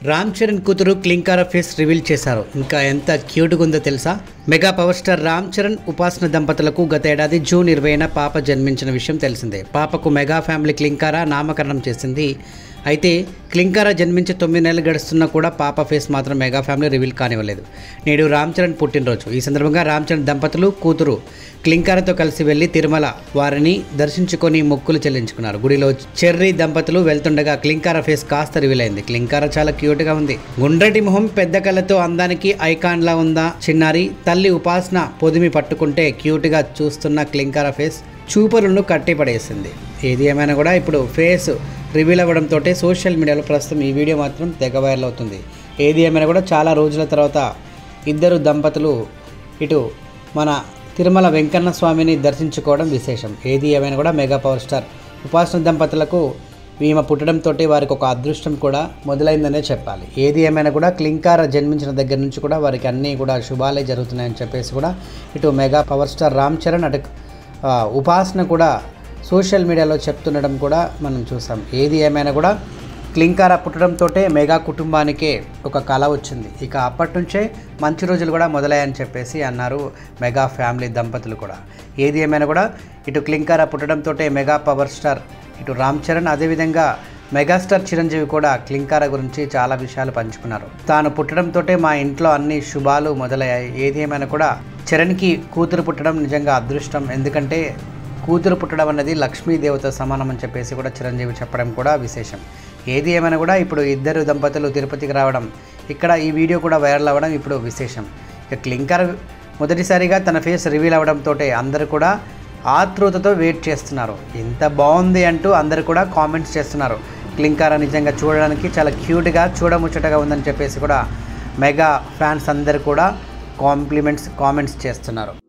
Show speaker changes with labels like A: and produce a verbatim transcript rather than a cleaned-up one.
A: రామ్ చరణ్ కూతురు క్లింకార face reveal చేశారు. ఇంకా ఎంత క్యూట్గా ఉందో తెలుసా? Mega power star Ram Charan Upasana దంపతులకు గత ఏడాది జూన్ ఇరవైన పాప జన్మించిన విషయం తెలిసిందే. పాపకు మెగా ఫ్యామిలీ క్లింకార నామకరణం చేసింది. అయితే క్లింకార జన్మించి తొమ్మిది నెలలు గడుస్తున్నా కూడా పాప ఫేస్ మాత్రం మెగా ఫ్యామిలీ రివీల్ కానివ్వలేదు. నేడు రామ్ చరణ్ పుట్టినరోజు. ఈ సందర్భంగా రామ్ చరణ్ దంపతులు కూతురు క్లింకారతో కలిసి వెళ్లి తిరుమల వారిని దర్శించుకొని మొక్కులు చెల్లించుకున్నారు. గుడిలో చెర్రీ దంపతులు వెళ్తుండగా క్లింకార ఫేస్ కాస్త రివీల్ అయింది. క్లింకార చాలా క్యూట్ గా ఉంది. గుండ్రటి మొహం, పెద్ద కళ్ళతో అందానికి ఐకాన్ లా ఉందా చిన్నారి. తల్లి ఉపాసన పొదిమి పట్టుకుంటే క్యూట్ గా చూస్తున్న క్లింకార ఫేస్ చూపరులను కట్టిపడేసింది. ఏది ఏమైనా కూడా ఇప్పుడు ఫేస్ రివీల్ అవ్వడంతో సోషల్ మీడియాలో ప్రస్తుతం ఈ వీడియో మాత్రం తెగ వైరల్ అవుతుంది. ఏది ఏమైనా కూడా చాలా రోజుల తర్వాత ఇద్దరు దంపతులు ఇటు మన తిరుమల వెంకన్న స్వామిని దర్శించుకోవడం విశేషం. ఏది ఏమైనా కూడా మెగా పవర్ స్టార్ ఉపాసన దంపతులకు ఈమె పుట్టడంతో వారికి ఒక అదృష్టం కూడా మొదలైందనే చెప్పాలి. ఏది ఏమైనా కూడా క్లింకార జన్మించిన దగ్గర నుంచి కూడా వారికి అన్నీ కూడా శుభాలే జరుగుతున్నాయని చెప్పేసి కూడా ఇటు mega power star Ram Charan అటు ఉపాసన కూడా సోషల్ మీడియాలో చెప్తుండడం కూడా మనం చూసాం. ఏది ఏమైనా కూడా క్లింకార పుట్టడంతో మెగా కుటుంబానికే ఒక కళ వచ్చింది. ఇక అప్పటి నుంచే మంచి రోజులు కూడా మొదలయ్యని చెప్పేసి అన్నారు మెగా ఫ్యామిలీ దంపతులు కూడా. ఏది ఏమైనా కూడా ఇటు క్లింకార పుట్టడంతో మెగా పవర్ స్టార్ ఇటు రామ్ చరణ్ అదేవిధంగా మెగాస్టార్ చిరంజీవి కూడా క్లింకార గురించి చాలా విషయాలు పంచుకున్నారు. తాను పుట్టడంతో మా ఇంట్లో అన్ని శుభాలు మొదలయ్యాయి. ఏది ఏమైనా కూడా చరణ్కి కూతురు పుట్టడం నిజంగా అదృష్టం. ఎందుకంటే కూతురు పుట్టడం అన్నది లక్ష్మీదేవత సమానం అని చెప్పేసి కూడా చిరంజీవి చెప్పడం కూడా విశేషం. ఏది ఏమైనా కూడా ఇప్పుడు ఇద్దరు దంపతులు తిరుపతికి రావడం, ఇక్కడ ఈ వీడియో కూడా వైరల్ అవ్వడం ఇప్పుడు విశేషం. ఇక క్లింకార మొదటిసారిగా తన ఫేస్ రివీల్ అవ్వడంతో అందరూ కూడా ఆతృతతో వెయిట్ చేస్తున్నారు. ఎంత బాగుంది అంటూ అందరూ కూడా కామెంట్స్ చేస్తున్నారు. క్లింకార నిజంగా చూడడానికి చాలా క్యూట్గా చూడముచ్చటగా ఉందని చెప్పేసి కూడా మెగా ఫ్యాన్స్ అందరూ కూడా కాంప్లిమెంట్స్ కామెంట్స్ చేస్తున్నారు.